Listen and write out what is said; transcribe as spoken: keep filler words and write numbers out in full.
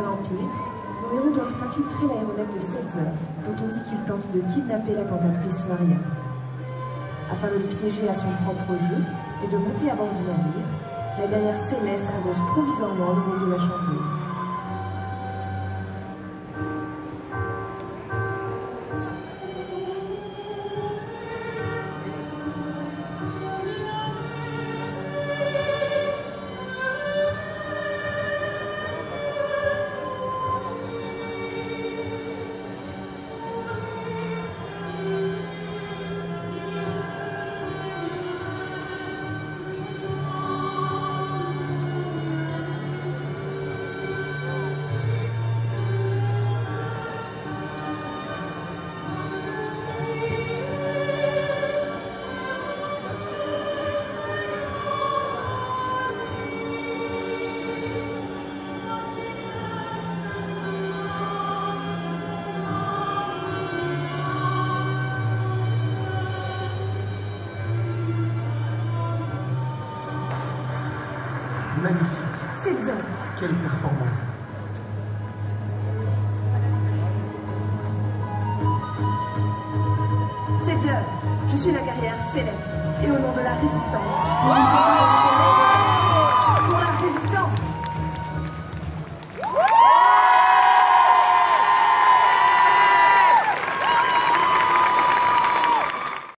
l'Empire, nos héros doivent infiltrer l'aéronef de Setzer, dont on dit qu'il tente de kidnapper la cantatrice Maria. Afin de le piéger à son propre jeu et de monter à bord du navire, la guerrière Céleste endosse provisoirement le rôle de la chanteuse. Magnifique. Setzer. Quelle performance. Setzer, je suis la guerrière Céleste, et au nom de la résistance, nous nous sommes